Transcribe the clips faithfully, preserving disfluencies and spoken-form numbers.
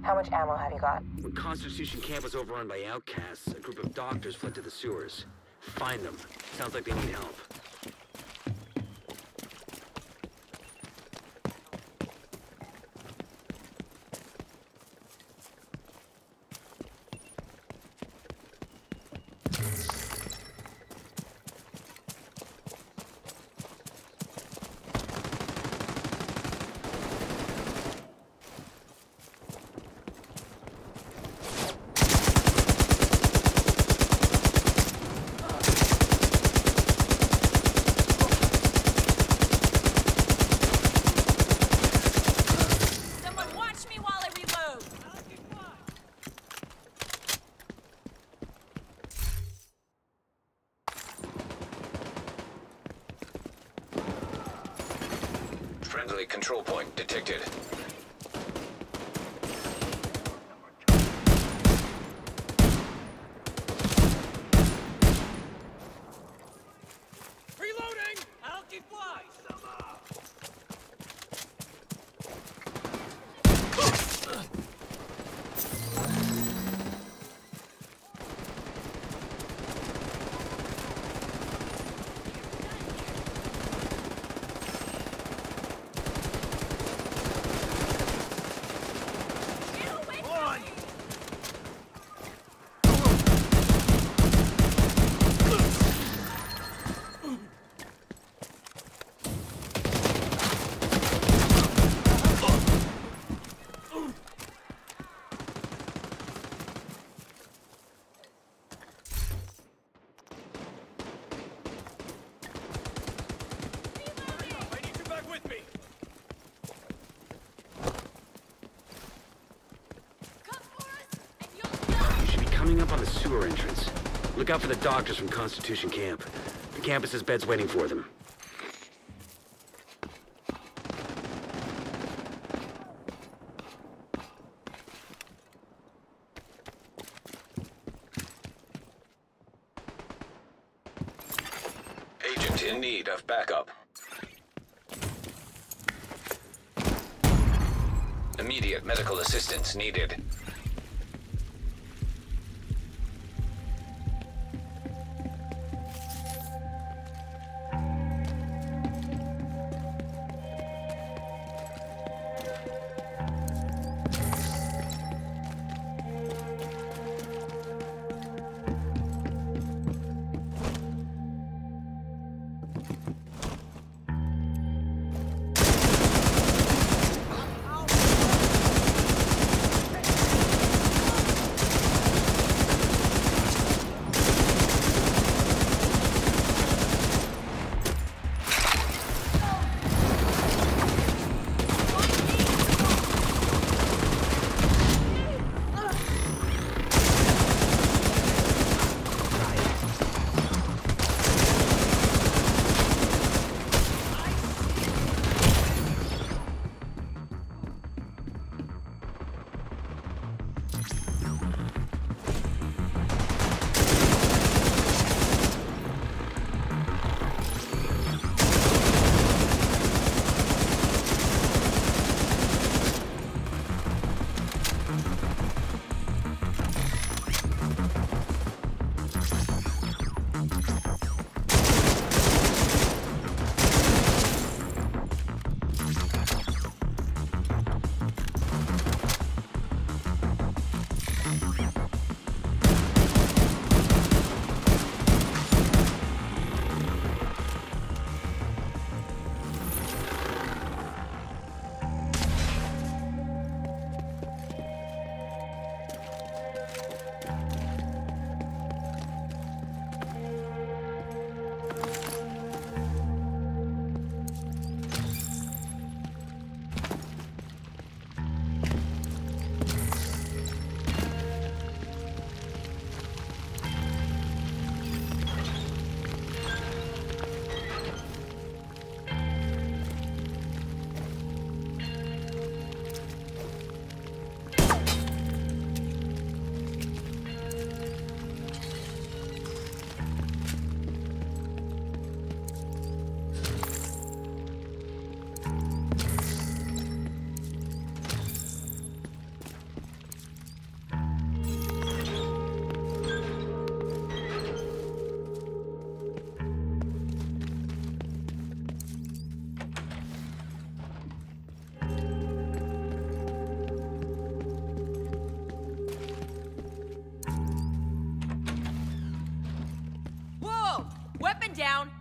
How much ammo have you got? When Constitution Camp was overrun by outcasts, a group of doctors fled to the sewers. Find them. Sounds like they need help. Friendly control point detected. Reloading! I'll keep flies! Coming up on the sewer entrance. Look out for the doctors from Constitution Camp. The campus has beds waiting for them. Agent in need of backup. Immediate medical assistance needed.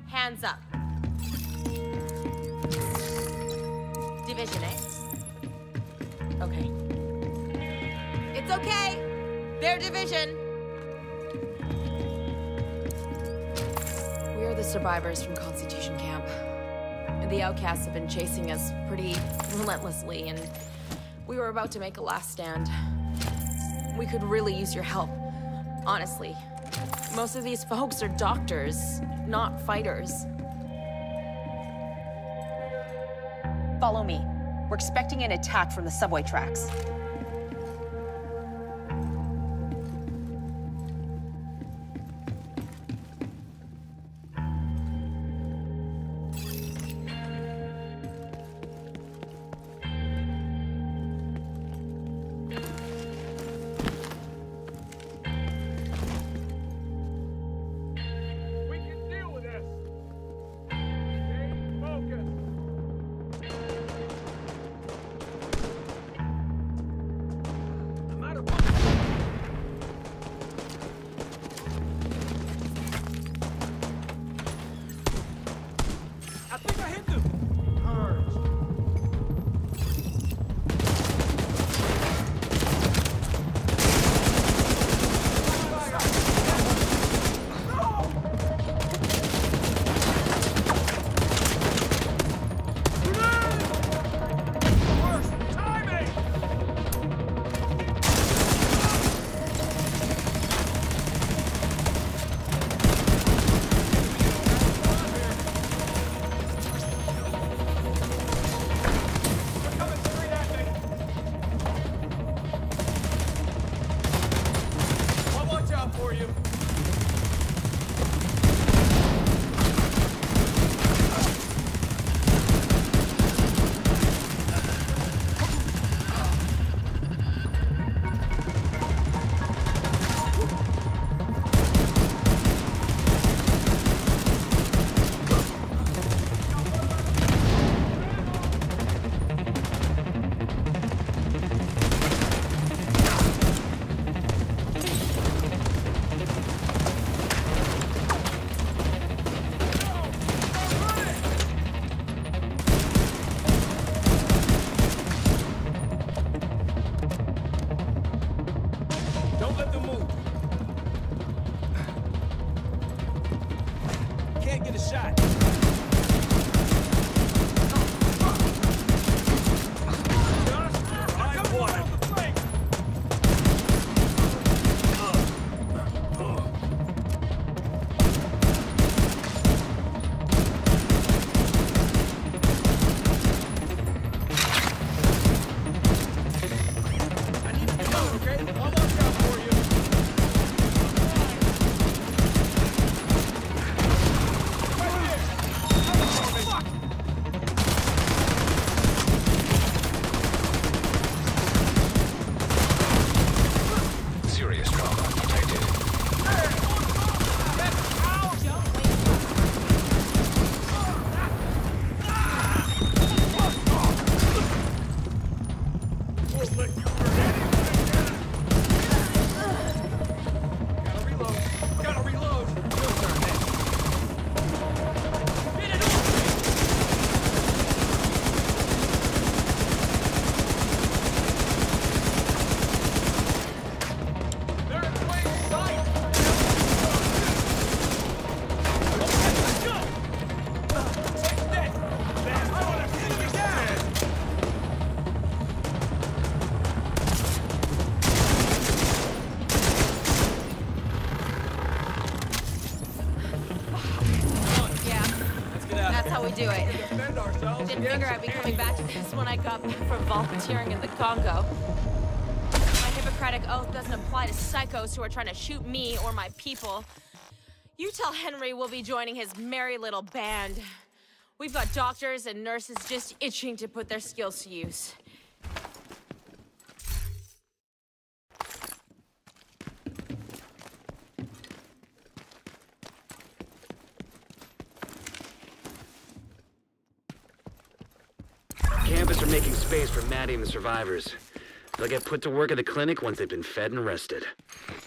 hands up. Division, eh? Okay. It's okay. They're division. We're the survivors from Constitution Camp. And the outcasts have been chasing us pretty relentlessly, and we were about to make a last stand. We could really use your help, honestly. Most of these folks are doctors, not fighters. Follow me. We're expecting an attack from the subway tracks. Do it. Didn't figure I'd be coming back to this when I got back from volunteering in the Congo. My Hippocratic oath doesn't apply to psychos who are trying to shoot me or my people. You tell Henry we'll be joining his merry little band. We've got doctors and nurses just itching to put their skills to use. Campus are making space for Maddie and the survivors. They'll get put to work at the clinic once they've been fed and rested.